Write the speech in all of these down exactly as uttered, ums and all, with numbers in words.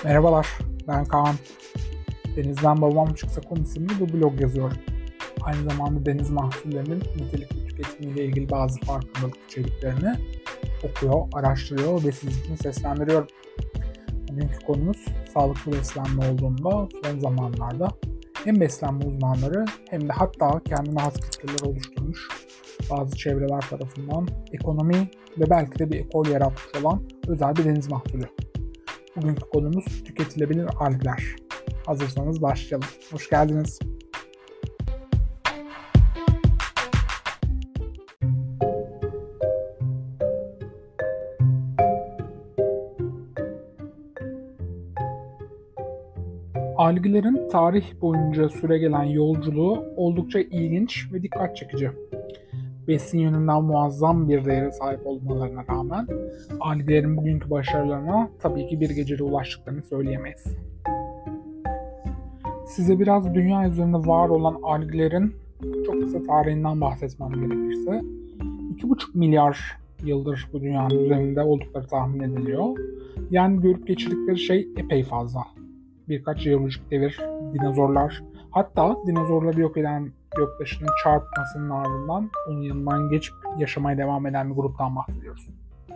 Merhabalar, ben Kaan. Denizden Babam Çıksa Kum isimli bu blog yazıyorum. Aynı zamanda deniz mahsullerinin nitelikli tüketimiyle ilgili bazı farkındalık içeriklerini okuyor, araştırıyor ve sizin için seslendiriyorum. Bugünkü konumuz sağlıklı beslenme olduğunda son zamanlarda hem beslenme uzmanları hem de hatta kendine has kitleler oluşturmuş bazı çevreler tarafından ekonomi ve belki de bir ekol yaratmış olan özel bir deniz mahsulü. Bugünkü konumuz tüketilebilir algler. Hazırsanız başlayalım. Hoş geldiniz. Alglerin tarih boyunca süregelen yolculuğu oldukça ilginç ve dikkat çekici. Besin yönünden muazzam bir değere sahip olmalarına rağmen alglerin bugünkü başarılarına tabii ki bir gecede ulaştıklarını söyleyemeyiz. Size biraz dünya üzerinde var olan alglerin çok kısa tarihinden bahsetmem gerekirse iki buçuk milyar yıldır bu dünyanın üzerinde oldukları tahmin ediliyor. Yani görüp geçirdikleri şey epey fazla. Birkaç jeolojik devir, dinozorlar, hatta dinozorları yok eden göktaşının çarpmasının ardından onun yanından geçip yaşamaya devam eden bir gruptan bahsediyoruz.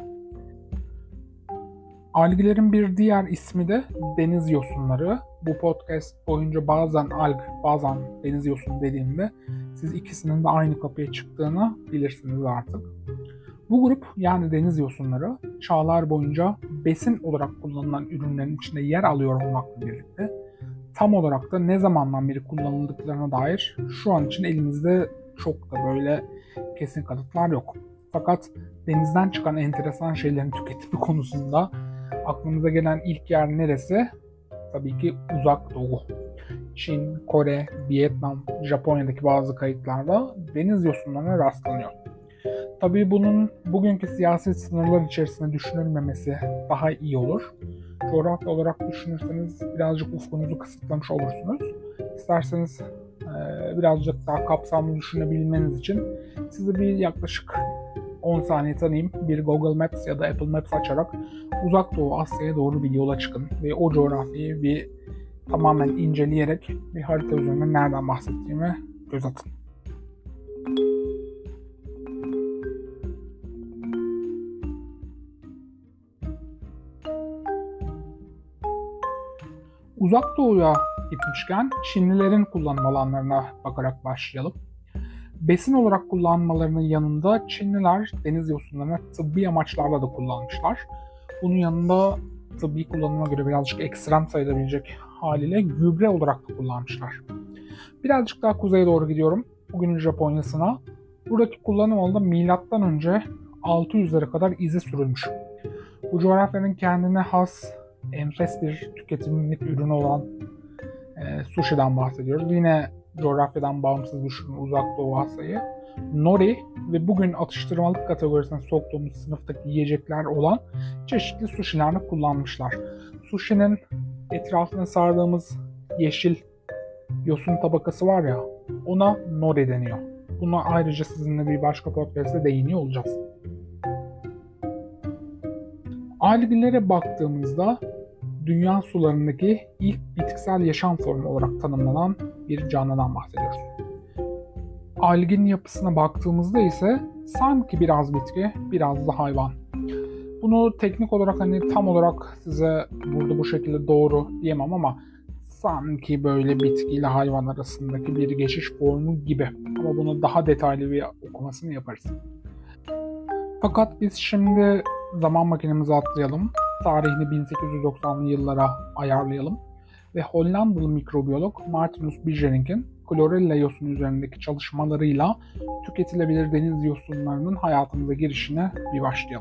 Alglerin bir diğer ismi de deniz yosunları. Bu podcast boyunca bazen alg, bazen deniz yosunu dediğimde siz ikisinin de aynı kapıya çıktığını bilirsiniz artık. Bu grup yani deniz yosunları çağlar boyunca besin olarak kullanılan ürünlerin içinde yer alıyor olmakla birlikte tam olarak da ne zamandan beri kullanıldıklarına dair şu an için elimizde çok da böyle kesin kanıtlar yok. Fakat denizden çıkan enteresan şeylerin tüketimi konusunda aklımıza gelen ilk yer neresi? Tabii ki Uzak Doğu. Çin, Kore, Vietnam, Japonya'daki bazı kayıtlarda deniz yosunlarına rastlanıyor. Tabii bunun bugünkü siyasi sınırlar içerisinde düşünülmemesi daha iyi olur. Coğrafya olarak düşünürseniz birazcık ufkunuzu kısıtlamış olursunuz. İsterseniz e, birazcık daha kapsamlı düşünebilmeniz için size bir yaklaşık on saniye tanıyayım. Bir Google Maps ya da Apple Maps açarak Uzak Doğu Asya'ya doğru bir yola çıkın ve o coğrafyayı bir tamamen inceleyerek bir harita üzerinde nereden bahsettiğimi göz atın. Uzak Doğu'ya gitmişken Çinlilerin kullanım alanlarına bakarak başlayalım. Besin olarak kullanmalarının yanında Çinliler deniz yosunlarını tıbbi amaçlarla da kullanmışlar. Bunun yanında tıbbi kullanıma göre birazcık ekstrem sayılabilecek haliyle gübre olarak da kullanmışlar. Birazcık daha kuzeye doğru gidiyorum. Bugünün Japonya'sına. Buradaki kullanım alanında milattan önce altı yüzlere kadar izi sürülmüş. Bu coğrafyanın kendine has enfes bir tüketimlik ürünü olan e, sushi'den bahsediyoruz. Yine coğrafyadan bağımsız düşünün Uzak Doğu Asya'yı. Nori ve bugün atıştırmalık kategorisine soktuğumuz sınıftaki yiyecekler olan çeşitli sushi'lerini kullanmışlar. Sushi'nin etrafına sardığımız yeşil yosun tabakası var ya, ona nori deniyor. Buna ayrıca sizinle bir başka podcast'te değiniyor olacağız. Alglere baktığımızda dünya sularındaki ilk bitkisel yaşam formu olarak tanımlanan bir canlıdan bahsediyoruz. Algin yapısına baktığımızda ise sanki biraz bitki, biraz da hayvan. Bunu teknik olarak hani tam olarak size burada bu şekilde doğru diyemem ama sanki böyle bitkiyle hayvan arasındaki bir geçiş formu gibi. Ama bunu daha detaylı bir okumasını yaparız. Fakat biz şimdi zaman makinemizi atlayalım. Tarihini bin sekiz yüz doksanlı yıllara ayarlayalım ve Hollandalı mikrobiyolog Martinus Bijerink'in klorella yosunu üzerindeki çalışmalarıyla tüketilebilir deniz yosunlarının hayatımıza girişine bir başlayalım.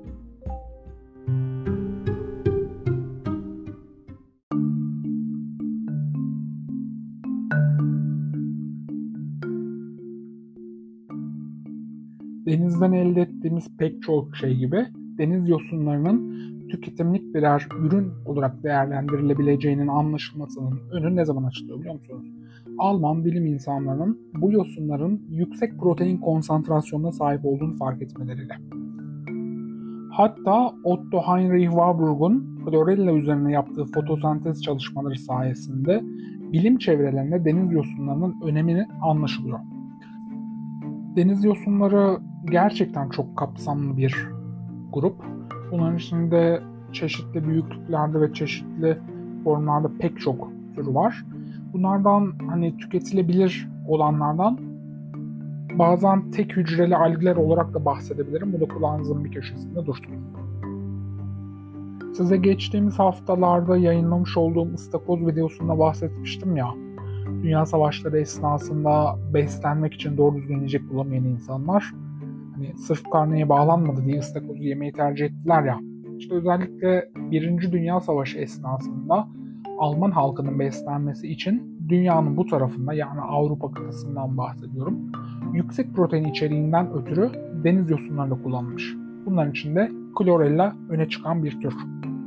Denizden elde ettiğimiz pek çok şey gibi deniz yosunlarının tüketimlik birer ürün olarak değerlendirilebileceğinin anlaşılmasının önü ne zaman açılıyor biliyor musunuz? Alman bilim insanlarının bu yosunların yüksek protein konsantrasyonuna sahip olduğunu fark etmeleriyle. Hatta Otto Heinrich Warburg'un klorella üzerine yaptığı fotosentez çalışmaları sayesinde bilim çevrelerinde deniz yosunlarının önemini anlaşılıyor. Deniz yosunları gerçekten çok kapsamlı bir grup. Bunların içinde çeşitli büyüklüklerde ve çeşitli formlarda pek çok tür var. Bunlardan hani tüketilebilir olanlardan bazen tek hücreli algler olarak da bahsedebilirim. Bu da kulağınızın bir köşesinde dursun. Size geçtiğimiz haftalarda yayınlamış olduğum ıstakoz videosunda bahsetmiştim ya. Dünya savaşları esnasında beslenmek için doğru düzgün yiyecek bulamayan insanlar hani sırf karneye bağlanmadı diye ıstakozu yemeyi tercih ettiler ya. İşte özellikle Birinci Dünya Savaşı esnasında Alman halkının beslenmesi için dünyanın bu tarafında, yani Avrupa kıtasından bahsediyorum, yüksek protein içeriğinden ötürü deniz yosunları kullanılmış. Bunların içinde klorella öne çıkan bir tür.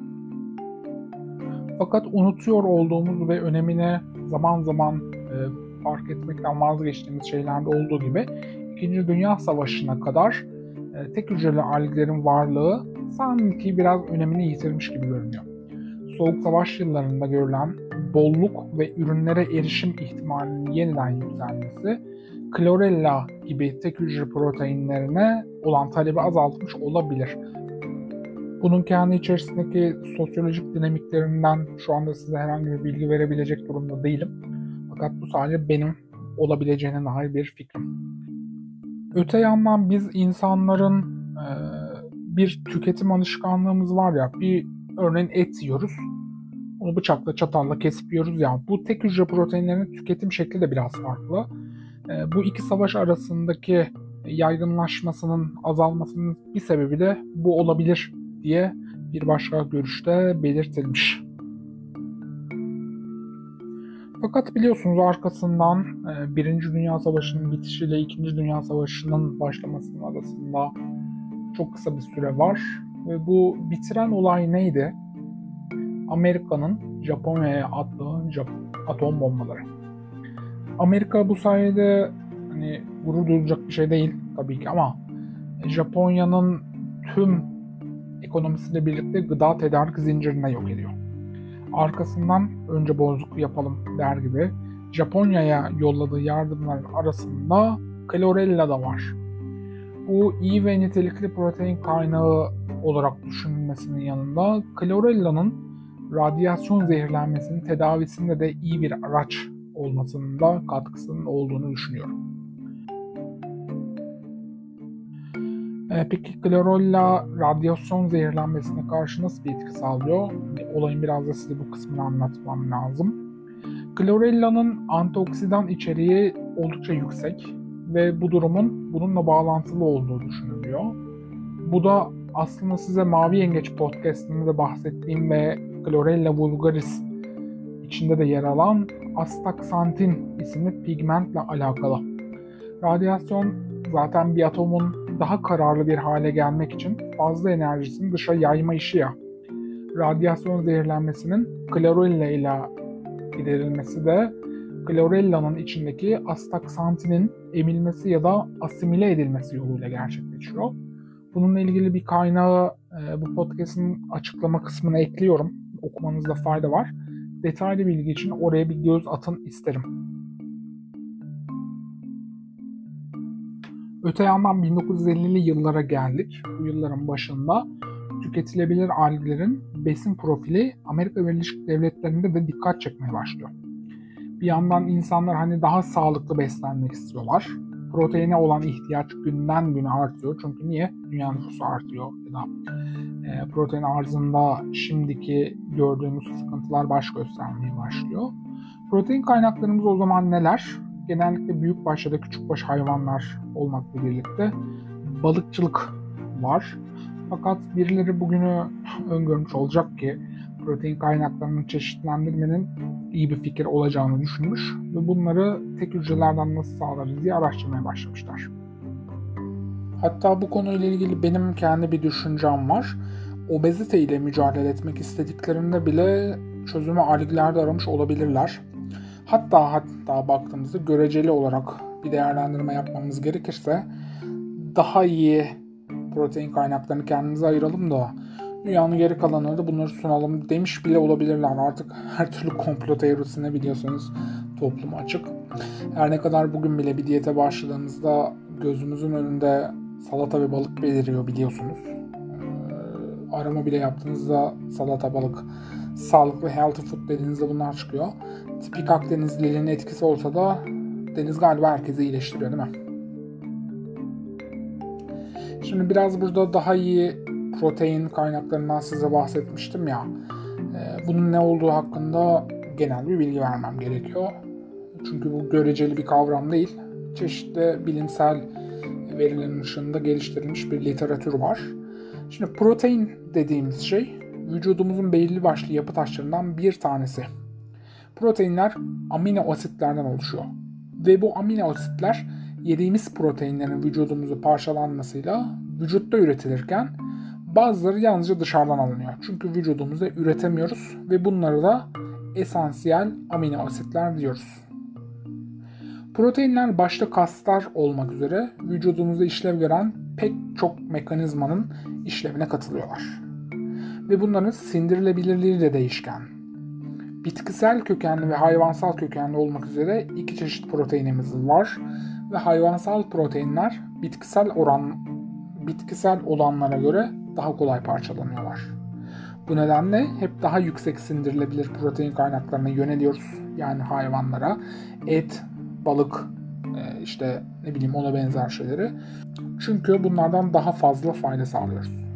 Fakat unutuyor olduğumuz ve önemini zaman zaman e, fark etmekten vazgeçtiğimiz şeylerde olduğu gibi İkinci Dünya Savaşı'na kadar e, tek hücreli alglerin varlığı sanki biraz önemini yitirmiş gibi görünüyor. Soğuk Savaş yıllarında görülen bolluk ve ürünlere erişim ihtimalinin yeniden yükselmesi, klorella gibi tek hücre proteinlerine olan talebi azaltmış olabilir. Bunun kendi içerisindeki sosyolojik dinamiklerinden şu anda size herhangi bir bilgi verebilecek durumda değilim. Fakat bu sadece benim olabileceğine dair bir fikrim. Öte yandan biz insanların e, bir tüketim alışkanlığımız var ya, bir örneğin et yiyoruz. Onu bıçakla, çatalla kesip yiyoruz ya. Bu tek hücre proteinlerinin tüketim şekli de biraz farklı. E, bu iki savaş arasındaki yaygınlaşmasının azalmasının bir sebebi de bu olabilir diye bir başka görüşte belirtilmiş. Fakat biliyorsunuz arkasından Birinci Dünya Savaşı'nın bitişiyle İkinci Dünya Savaşı'nın başlamasının arasında çok kısa bir süre var. Ve bu bitiren olay neydi? Amerika'nın Japonya'ya attığı atom bombaları. Amerika bu sayede hani gurur duyulacak bir şey değil tabii ki, ama Japonya'nın tüm ekonomisiyle birlikte gıda tedarik zincirine yok ediyor. Arkasından önce bozuk yapalım der gibi Japonya'ya yolladığı yardımların arasında klorella da var. Bu iyi ve nitelikli protein kaynağı olarak düşünülmesinin yanında klorella'nın radyasyon zehirlenmesinin tedavisinde de iyi bir araç olmasının da katkısının olduğunu düşünüyorum. Peki klorella radyasyon zehirlenmesine karşı nasıl bir etki sağlıyor? Olayın biraz da size bu kısmını anlatmam lazım. Klorella'nın antioksidan içeriği oldukça yüksek ve bu durumun bununla bağlantılı olduğu düşünülüyor. Bu da aslında size Mavi Yengeç podcast'inde de bahsettiğim ve Chlorella vulgaris içinde de yer alan astaksantin isimli pigmentle alakalı. Radyasyon zaten bir atomun daha kararlı bir hale gelmek için fazla enerjisini dışa yayma işi ya. Radyasyon zehirlenmesinin klorella ile giderilmesi de klorella'nın içindeki astaksantinin emilmesi ya da asimile edilmesi yoluyla gerçekleşiyor. Bununla ilgili bir kaynağı e, bu podcast'ın açıklama kısmına ekliyorum. Okumanızda fayda var. Detaylı bilgi için oraya bir göz atın isterim. Öte yandan bin dokuz yüz ellili yıllara geldik. Bu yılların başında tüketilebilir alglerin besin profili Amerika Birleşik Devletleri'nde de dikkat çekmeye başlıyor. Bir yandan insanlar hani daha sağlıklı beslenmek istiyorlar. Proteine olan ihtiyaç günden güne artıyor. Çünkü niye? Dünya nüfusu artıyor. Ya da e, protein arzında şimdiki gördüğümüz sıkıntılar baş göstermeye başlıyor. Protein kaynaklarımız o zaman neler? Genellikle büyükbaş ya da küçükbaş hayvanlar olmakla birlikte balıkçılık var. Fakat birileri bugünü öngörmüş olacak ki protein kaynaklarını çeşitlendirmenin iyi bir fikir olacağını düşünmüş ve bunları tek hücrelerden nasıl sağlarız diye araştırmaya başlamışlar. Hatta bu konuyla ilgili benim kendi bir düşüncem var. Obezite ile mücadele etmek istediklerinde bile çözümü alglerde aramış olabilirler. Hatta hatta baktığımızda göreceli olarak bir değerlendirme yapmamız gerekirse daha iyi protein kaynaklarını kendimize ayıralım da dünyanın geri kalanına da bunları sunalım demiş bile olabilirler. Artık her türlü komplo teorisine biliyorsunuz toplum açık. Her ne kadar bugün bile bir diyete başladığımızda gözümüzün önünde salata ve balık beliriyor biliyorsunuz. Ee, arama bile yaptığınızda salata, balık, sağlıklı healthy food dediğinizde bunlar çıkıyor. Tipik Akdenizliliğin etkisi olsa da deniz galiba herkesi iyileştiriyor değil mi? Şimdi biraz burada daha iyi protein kaynaklarından size bahsetmiştim ya. Bunun ne olduğu hakkında genel bir bilgi vermem gerekiyor. Çünkü bu göreceli bir kavram değil. Çeşitli bilimsel verilerin ışığında geliştirilmiş bir literatür var. Şimdi protein dediğimiz şey vücudumuzun belirli başlı yapı taşlarından bir tanesi. Proteinler amino asitlerden oluşuyor. Ve bu amino asitler yediğimiz proteinlerin vücudumuzu parçalanmasıyla vücutta üretilirken bazıları yalnızca dışarıdan alınıyor. Çünkü vücudumuzda üretemiyoruz ve bunları da esansiyel amino asitler diyoruz. Proteinler başta kaslar olmak üzere vücudumuzda işlev gören pek çok mekanizmanın işlevine katılıyorlar. Ve bunların sindirilebilirliği de değişken. Bitkisel kökenli ve hayvansal kökenli olmak üzere iki çeşit proteinimiz var ve hayvansal proteinler bitkisel oran bitkisel olanlara göre daha kolay parçalanıyorlar. Bu nedenle hep daha yüksek sindirilebilir protein kaynaklarına yöneliyoruz. Yani hayvanlara, et, balık, işte ne bileyim ona benzer şeyleri. Çünkü bunlardan daha fazla fayda sağlıyoruz.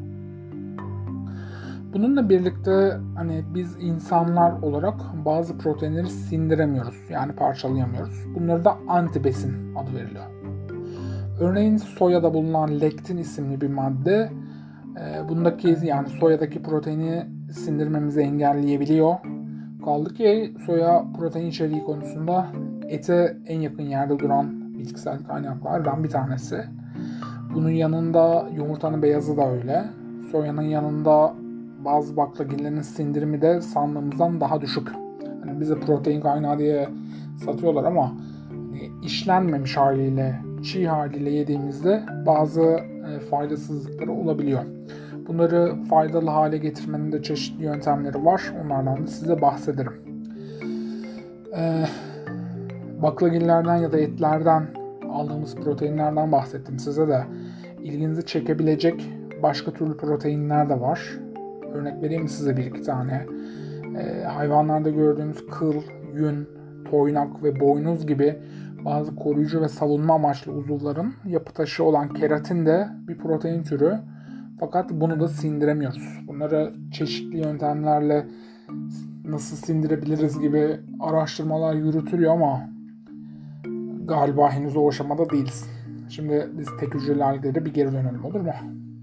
Bununla birlikte hani biz insanlar olarak bazı proteinleri sindiremiyoruz. Yani parçalayamıyoruz. Bunlara da antibesin adı veriliyor. Örneğin soyada bulunan lektin isimli bir madde bundaki yani soyadaki proteini sindirmemizi engelleyebiliyor. Kaldı ki soya protein içeriği konusunda ete en yakın yerde duran bitkisel kaynaklardan bir tanesi. Bunun yanında yumurtanın beyazı da öyle. Soyanın yanında bazı baklagillerin sindirimi de sandığımızdan daha düşük. Hani bize protein kaynağı diye satıyorlar ama hani işlenmemiş haliyle, çiğ haliyle yediğimizde bazı e, faydasızlıkları olabiliyor. Bunları faydalı hale getirmenin de çeşitli yöntemleri var. Onlardan da size bahsederim. Ee, baklagillerden ya da etlerden aldığımız proteinlerden bahsettim size de. İlginizi çekebilecek başka türlü proteinler de var. Örnek vereyim mi size bir iki tane? Ee, hayvanlarda gördüğümüz kıl, yün, toynak ve boynuz gibi bazı koruyucu ve savunma amaçlı uzuvların yapı taşı olan keratin de bir protein türü. Fakat bunu da sindiremiyoruz. Bunları çeşitli yöntemlerle nasıl sindirebiliriz gibi araştırmalar yürütülüyor ama galiba henüz o aşamada değiliz. Şimdi biz tek hücreli algilere bir geri dönelim, olur mu?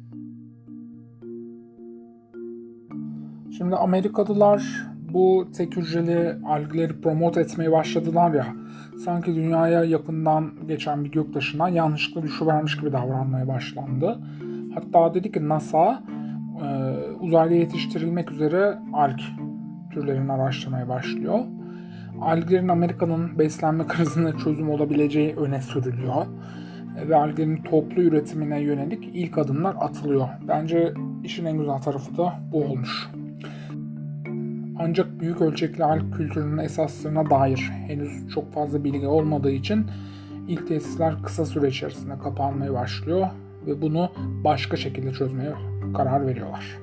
Şimdi Amerikalılar bu tek hücreli algleri promote etmeye başladılar ya, sanki dünyaya yakından geçen bir göktaşından yanlışlıkla düşüvermiş gibi davranmaya başlandı. Hatta dedi ki NASA e, uzayda yetiştirilmek üzere alg türlerini araştırmaya başlıyor. Alglerin Amerika'nın beslenme krizine çözüm olabileceği öne sürülüyor. E, ve alglerin toplu üretimine yönelik ilk adımlar atılıyor. Bence işin en güzel tarafı da bu olmuş. Ancak büyük ölçekli alg kültürünün esaslarına dair henüz çok fazla bilgi olmadığı için ilk tesisler kısa süre içerisinde kapanmaya başlıyor ve bunu başka şekilde çözmeye karar veriyorlar.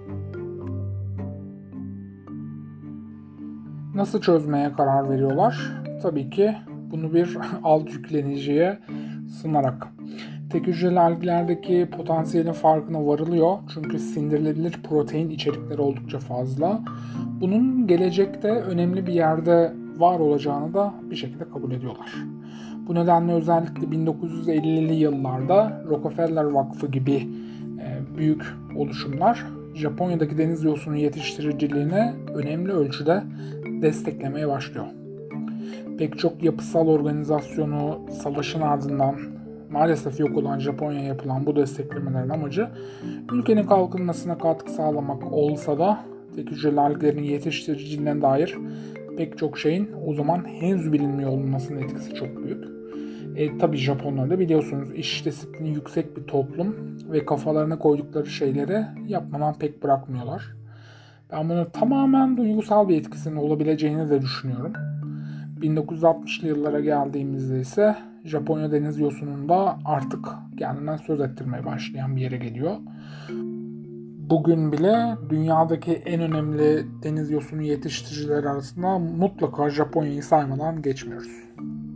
Nasıl çözmeye karar veriyorlar? Tabii ki bunu bir alt yükleniciye sunarak. Tek hücreli alglerdeki potansiyelin farkına varılıyor. Çünkü sindirilebilir protein içerikleri oldukça fazla. Bunun gelecekte önemli bir yerde var olacağını da bir şekilde kabul ediyorlar. Bu nedenle özellikle bin dokuz yüz ellili yıllarda Rockefeller Vakfı gibi büyük oluşumlar Japonya'daki deniz yosunu yetiştiriciliğine önemli ölçüde desteklemeye başlıyor. Pek çok yapısal organizasyonu savaşın ardından maalesef yok olan Japonya'ya yapılan bu desteklemelerin amacı ülkenin kalkınmasına katkı sağlamak olsa da tek hücreli alglerin yetiştiriciliğine dair pek çok şeyin o zaman henüz bilinmiyor olmasının etkisi çok büyük. E, tabii Japonlar da biliyorsunuz iş disiplini yüksek bir toplum ve kafalarına koydukları şeyleri yapmadan pek bırakmıyorlar. Ben bunu tamamen duygusal bir etkisinin olabileceğini de düşünüyorum. bin dokuz yüz altmışlı yıllara geldiğimizde ise Japonya deniz yosununda artık kendinden söz ettirmeye başlayan bir yere geliyor. Bugün bile dünyadaki en önemli deniz yosunu yetiştiricileri arasında mutlaka Japonya'yı saymadan geçmiyoruz.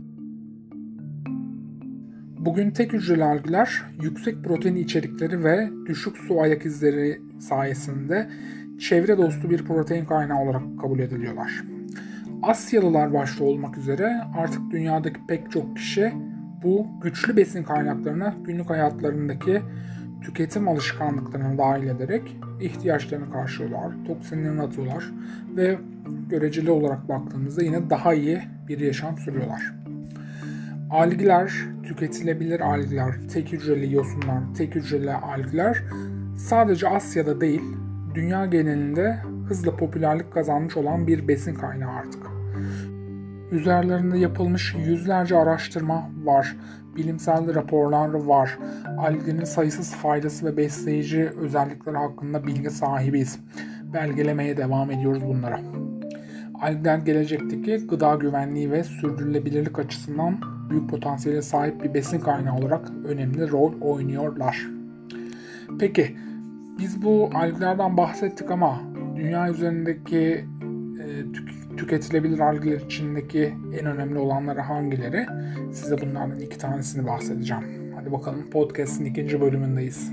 Bugün tek hücreli algler yüksek protein içerikleri ve düşük su ayak izleri sayesinde çevre dostu bir protein kaynağı olarak kabul ediliyorlar. Asyalılar başta olmak üzere artık dünyadaki pek çok kişi bu güçlü besin kaynaklarını günlük hayatlarındaki tüketim alışkanlıklarına dahil ederek ihtiyaçlarını karşılıyorlar, toksinlerini atıyorlar ve göreceli olarak baktığımızda yine daha iyi bir yaşam sürüyorlar. Algler, tüketilebilir algler, tek hücreli yosunlar, tek hücreli algler sadece Asya'da değil, dünya genelinde hızla popülerlik kazanmış olan bir besin kaynağı artık. Üzerlerinde yapılmış yüzlerce araştırma var, bilimsel raporlar var, alglerin sayısız faydası ve besleyici özellikleri hakkında bilgi sahibiyiz. Belgelemeye devam ediyoruz bunlara. Algler gelecekteki gıda güvenliği ve sürdürülebilirlik açısından büyük potansiyele sahip bir besin kaynağı olarak önemli rol oynuyorlar. Peki, biz bu alglerden bahsettik ama dünya üzerindeki e, tük- tüketilebilir algler içindeki en önemli olanları hangileri? Size bunlardan iki tanesini bahsedeceğim. Hadi bakalım, podcast'in ikinci bölümündeyiz.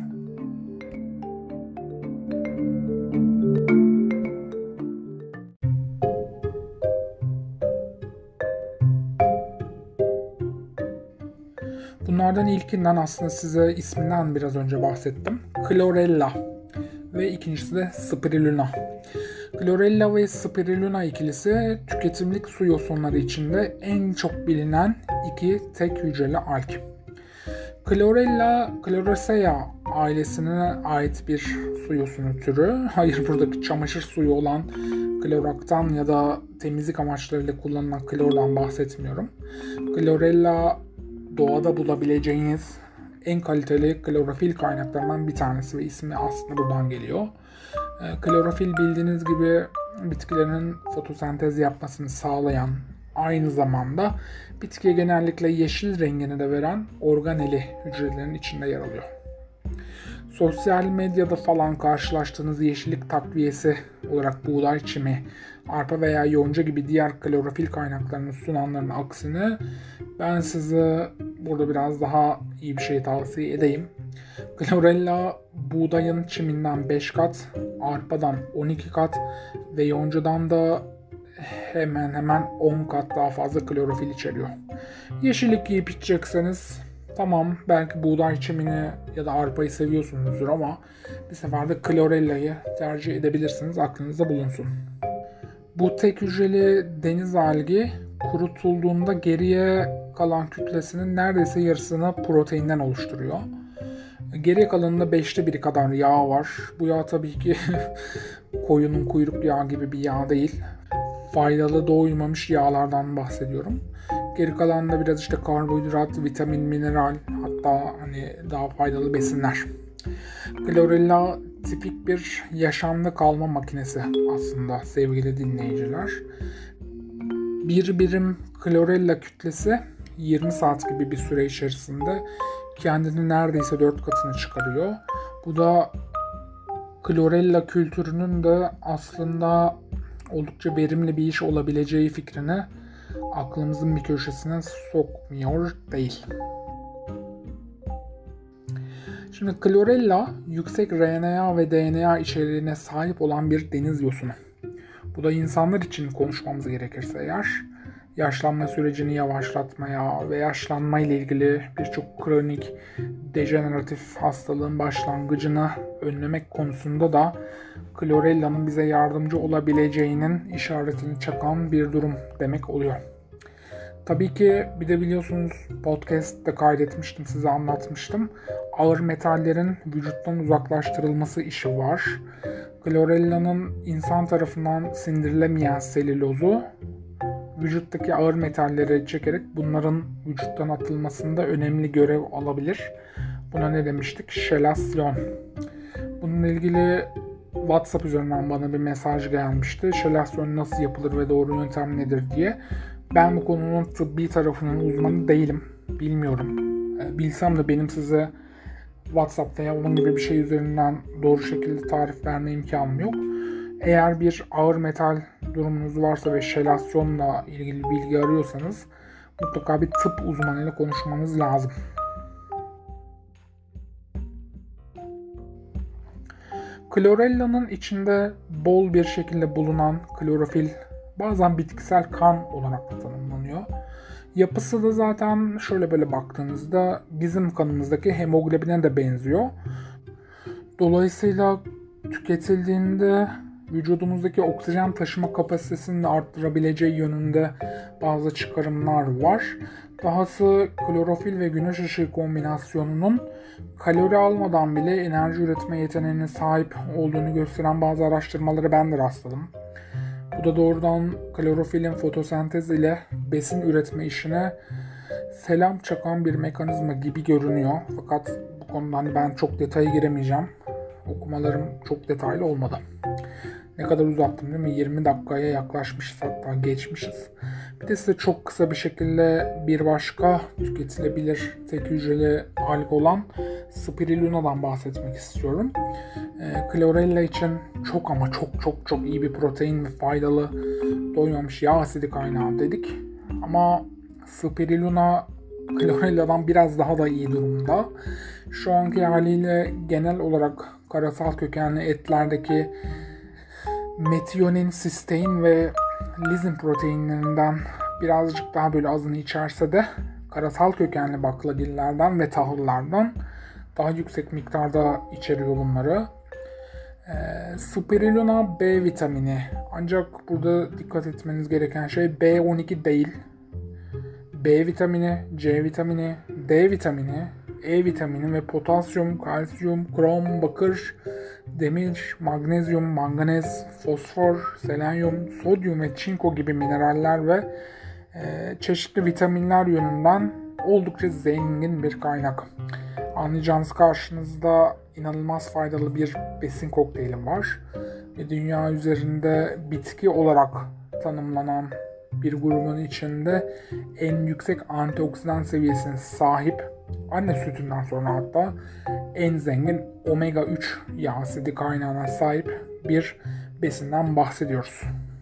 Bunlardan ilkinden aslında size isminden biraz önce bahsettim. Chlorella ve ikincisi de Spirulina. Chlorella ve Spirulina ikilisi tüketimlik su yosunları içinde en çok bilinen iki tek hücreli alg. Chlorella, Chloracea ailesine ait bir su yosunu türü. Hayır, buradaki çamaşır suyu olan kloraktan ya da temizlik amaçlarıyla kullanılan klordan bahsetmiyorum. Chlorella doğada bulabileceğiniz en kaliteli klorofil kaynaklarından bir tanesi ve ismi aslında buradan geliyor. Klorofil bildiğiniz gibi bitkilerin fotosentez yapmasını sağlayan, aynı zamanda bitkiye genellikle yeşil rengini de veren organeli hücrelerin içinde yer alıyor. Sosyal medyada falan karşılaştığınız yeşillik takviyesi olarak buğday çimi, arpa veya yonca gibi diğer klorofil kaynaklarını sunanların aksine ben size burada biraz daha iyi bir şey tavsiye edeyim. Chlorella buğdayın çiminden beş kat, arpadan on iki kat ve yoncadan da hemen hemen on kat daha fazla klorofil içeriyor. Yeşillik yiyip içecekseniz tamam, belki buğday çimini ya da arpayı seviyorsunuzdur ama bir sefer de Chlorella'yı tercih edebilirsiniz, aklınızda bulunsun. Bu tek hücreli deniz algi kurutulduğunda geriye kalan kütlesinin neredeyse yarısını proteinden oluşturuyor. Geriye kalanında beşte biri kadar yağ var. Bu yağ tabii ki koyunun kuyruk yağı gibi bir yağ değil. Faydalı doymamış yağlardan bahsediyorum. Geri kalanında biraz işte karbonhidrat, vitamin, mineral, hatta hani daha faydalı besinler. Chlorella tipik bir yaşamda kalma makinesi aslında sevgili dinleyiciler. Bir birim Chlorella kütlesi yirmi saat gibi bir süre içerisinde kendini neredeyse dört katına çıkarıyor. Bu da Chlorella kültürünün de aslında oldukça verimli bir iş olabileceği fikrini aklımızın bir köşesine sokmuyor değil. Şimdi Chlorella yüksek R N A ve D N A içeriğine sahip olan bir deniz yosunu. Bu da insanlar için konuşmamız gerekirse eğer, yaşlanma sürecini yavaşlatmaya ve yaşlanma ile ilgili birçok kronik dejeneratif hastalığın başlangıcını önlemek konusunda da Chlorella'nın bize yardımcı olabileceğinin işaretini çakan bir durum demek oluyor. Tabii ki bir de biliyorsunuz podcast'te kaydetmiştim, size anlatmıştım. Ağır metallerin vücuttan uzaklaştırılması işi var. Chlorella'nın insan tarafından sindirilemeyen selülozu vücuttaki ağır metalleri çekerek bunların vücuttan atılmasında önemli görev alabilir. Buna ne demiştik? Şelasyon. Bununla ilgili WhatsApp üzerinden bana bir mesaj gelmişti. Şelasyon nasıl yapılır ve doğru yöntem nedir diye. Ben bu konunun tıbbi tarafının uzmanı değilim. Bilmiyorum. Bilsem de benim size WhatsApp veya onun gibi bir şey üzerinden doğru şekilde tarif verme imkanım yok. Eğer bir ağır metal durumunuz varsa ve şelasyonla ilgili bilgi arıyorsanız mutlaka bir tıp uzmanıyla konuşmanız lazım. Chlorella'nın içinde bol bir şekilde bulunan klorofil bazen bitkisel kan olarak da tanımlanıyor. Yapısı da zaten şöyle böyle baktığınızda bizim kanımızdaki hemoglobine de benziyor. Dolayısıyla tüketildiğinde vücudumuzdaki oksijen taşıma kapasitesini de arttırabileceği yönünde bazı çıkarımlar var. Dahası klorofil ve güneş ışığı kombinasyonunun kalori almadan bile enerji üretme yeteneğine sahip olduğunu gösteren bazı araştırmalara ben de rastladım. Bu da doğrudan klorofilin fotosentez ile besin üretme işine selam çakan bir mekanizma gibi görünüyor. Fakat bu konuda hani ben çok detaya giremeyeceğim. Okumalarım çok detaylı olmadı. Ne kadar uzattım değil mi? yirmi dakikaya yaklaşmışız, hatta geçmişiz. Bir de size çok kısa bir şekilde bir başka tüketilebilir tek hücreli alg olan Spiruluna'dan bahsetmek istiyorum. E, Chlorella için çok ama çok çok çok iyi bir protein ve faydalı doymamış yağ asidi kaynağı dedik. Ama Spiruluna Chlorella'dan biraz daha da iyi durumda. Şu anki haliyle genel olarak karasal kökenli etlerdeki metionin, sistein ve lizin proteinlerinden birazcık daha böyle azını içerse de karasal kökenli baklagillerden ve tahıllardan daha yüksek miktarda içeriyor bunları. Ee, Spirulina B vitamini. Ancak burada dikkat etmeniz gereken şey B on iki değil. B vitamini, C vitamini, D vitamini, E vitamini ve potasyum, kalsiyum, krom, bakır, demir, magnezyum, manganez, fosfor, selenyum, sodyum ve çinko gibi mineraller ve e, çeşitli vitaminler yönünden oldukça zengin bir kaynak. Anlayacağınız karşınızda inanılmaz faydalı bir besin kokteyli var. Ve dünya üzerinde bitki olarak tanımlanan bir grubun içinde en yüksek antioksidan seviyesine sahip, anne sütünden sonra hatta en zengin omega üç yağ asidi kaynağına sahip bir besinden bahsediyoruz.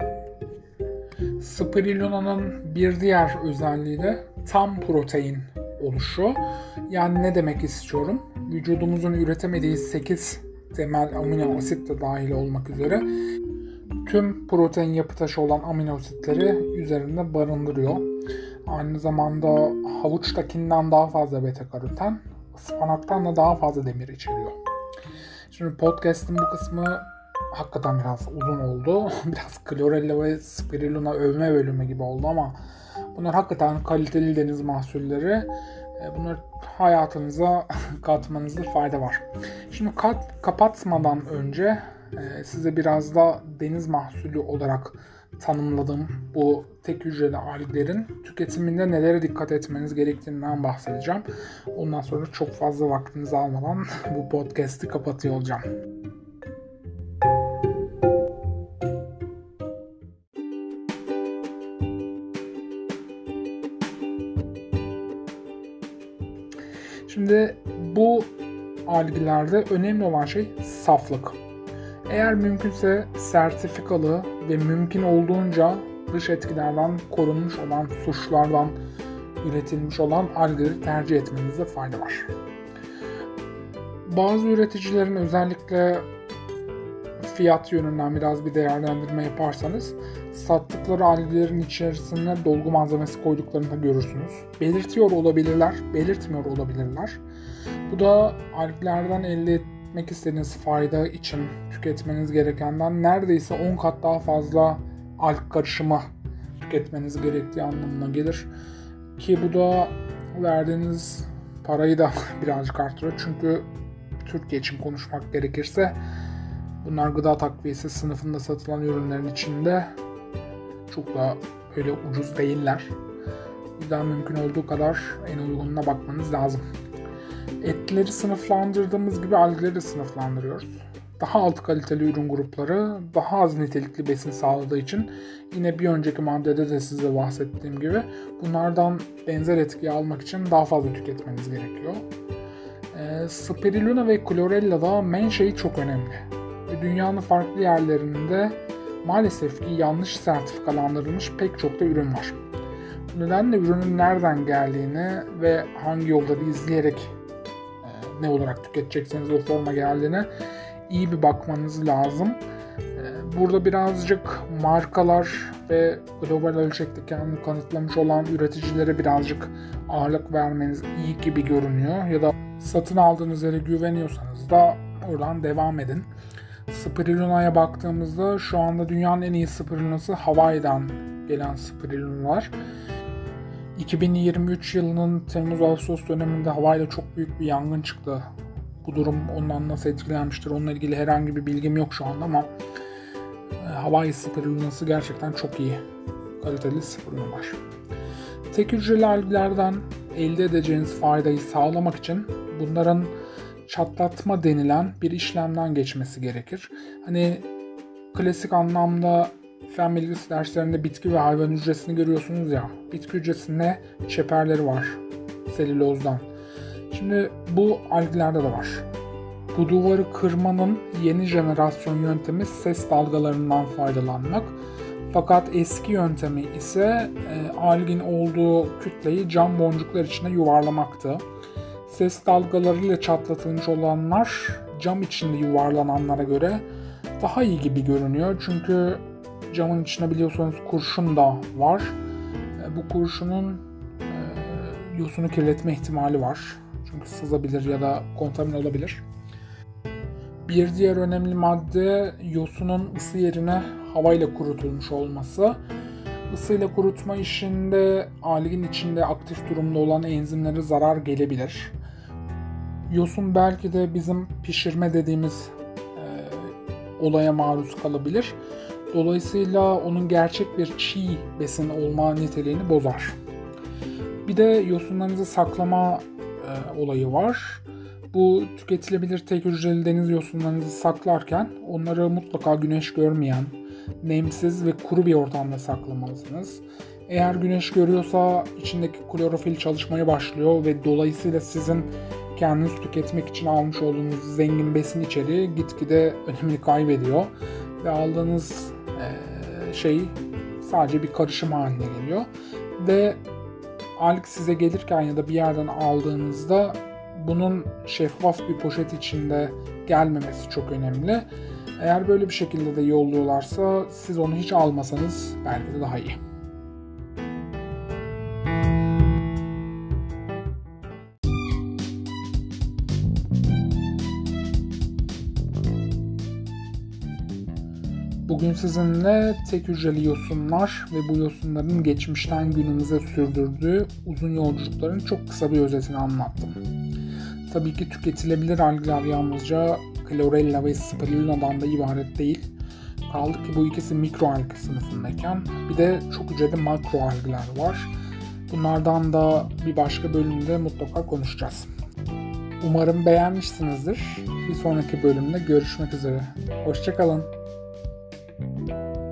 Spiruluna'nın bir diğer özelliği de tam protein oluşu. Yani ne demek istiyorum? Vücudumuzun üretemediği sekiz temel amino asit de dahil olmak üzere tüm protein yapı taşı olan amino asitleri üzerinde barındırıyor. Aynı zamanda havuçtakinden daha fazla beta karoten, ıspanaktan da daha fazla demir içeriyor. Şimdi podcast'ın bu kısmı hakikaten biraz uzun oldu. Biraz Chlorella ve Spirulina övme bölümü gibi oldu ama bunlar hakikaten kaliteli deniz mahsulleri. Bunları hayatınıza katmanızda fayda var. Şimdi kat, kapatmadan önce size biraz da deniz mahsulü olarak tanımladığım bu tek hücreli alglerin tüketiminde nelere dikkat etmeniz gerektiğinden bahsedeceğim. Ondan sonra çok fazla vaktinizi almadan bu podcast'i kapatıyor olacağım. Şimdi bu algilerde önemli olan şey saflık. Eğer mümkünse sertifikalı ve mümkün olduğunca dış etkilerden korunmuş olan suçlardan üretilmiş olan algleri tercih etmenizde fayda var. Bazı üreticilerin özellikle fiyat yönünden biraz bir değerlendirme yaparsanız sattıkları alglerin içerisine dolgu malzemesi koyduklarını da görürsünüz. Belirtiyor olabilirler, belirtmiyor olabilirler. Bu da alglerden elde etmek istediğiniz fayda için tüketmeniz gerekenden neredeyse on kat daha fazla alg karışımı tüketmeniz gerektiği anlamına gelir. Ki bu da verdiğiniz parayı da birazcık artırıyor. Çünkü Türkiye için konuşmak gerekirse bunlar gıda takviyesi sınıfında satılan ürünlerin içinde çok da öyle ucuz değiller. O yüzden mümkün olduğu kadar en uygununa bakmanız lazım. Etleri sınıflandırdığımız gibi algleri de sınıflandırıyoruz. Daha alt kaliteli ürün grupları daha az nitelikli besin sağladığı için yine bir önceki maddede de size bahsettiğim gibi bunlardan benzer etkiyi almak için daha fazla tüketmeniz gerekiyor. E, Spirulina ve Chlorella'da menşei çok önemli. Ve dünyanın farklı yerlerinde maalesef ki yanlış sertifikalandırılmış pek çok da ürün var. Bu nedenle ürünün nereden geldiğini ve hangi yolları izleyerek e, ne olarak tüketecekseniz o forma geldiğine iyi bir bakmanız lazım. Burada birazcık markalar ve global ölçekte kendini kanıtlamış olan üreticilere birazcık ağırlık vermeniz iyi gibi görünüyor. Ya da satın aldığınız yere güveniyorsanız da oradan devam edin. Spirulina'ya baktığımızda şu anda dünyanın en iyi spirulinası Hawaii'den gelen spirulinalar. iki bin yirmi üç yılının Temmuz-Ağustos döneminde Hawaii'de çok büyük bir yangın çıktı. Bu durum ondan nasıl etkilenmiştir onunla ilgili herhangi bir bilgim yok şu anda ama Hawaii spirulinası gerçekten çok iyi kaliteli spirulinalar. Tek hücreli alglerden elde edeceğiniz faydayı sağlamak için bunların çatlatma denilen bir işlemden geçmesi gerekir. Hani klasik anlamda fen bilgisi derslerinde bitki ve hayvan hücresini görüyorsunuz ya. Bitki hücresinde çeperleri var selülozdan. Şimdi bu alglerde de var. Bu duvarı kırmanın yeni jenerasyon yöntemi ses dalgalarından faydalanmak. Fakat eski yöntemi ise e, algin olduğu kütleyi cam boncuklar içine yuvarlamaktı. Ses dalgalarıyla çatlatılmış olanlar cam içinde yuvarlananlara göre daha iyi gibi görünüyor. Çünkü camın içine biliyorsanız kurşun da var. E, bu kurşunun e, yosunu kirletme ihtimali var. Çünkü sızabilir ya da kontamine olabilir. Bir diğer önemli madde yosunun ısı yerine havayla kurutulmuş olması. Isıyla kurutma işinde algin içinde aktif durumda olan enzimlere zarar gelebilir. Yosun belki de bizim pişirme dediğimiz e, olaya maruz kalabilir. Dolayısıyla onun gerçek bir çiğ besin olma niteliğini bozar. Bir de yosunlarınızı saklama e, olayı var. Bu tüketilebilir tek hücreli deniz yosunlarınızı saklarken onları mutlaka güneş görmeyen, nemsiz ve kuru bir ortamda saklamalısınız. Eğer güneş görüyorsa içindeki klorofil çalışmaya başlıyor ve dolayısıyla sizin kendiniz tüketmek için almış olduğunuz zengin besin içeriği gitgide önemini kaybediyor. Ve aldığınız e, şey sadece bir karışım haline geliyor. Ve alg size gelirken ya da bir yerden aldığınızda bunun şeffaf bir poşet içinde gelmemesi çok önemli. Eğer böyle bir şekilde de yolluyorlarsa siz onu hiç almasanız belki de daha iyi. Bugün sizinle tek hücreli yosunlar ve bu yosunların geçmişten günümüze sürdürdüğü uzun yolculukların çok kısa bir özetini anlattım. Tabii ki tüketilebilir algler yalnızca Chlorella ve Spirulina'dan da ibaret değil. Kaldı ki bu ikisi mikroalg sınıfındayken bir de çok hücreli makroalgler var. Bunlardan da bir başka bölümde mutlaka konuşacağız. Umarım beğenmişsinizdir. Bir sonraki bölümde görüşmek üzere. Hoşça kalın.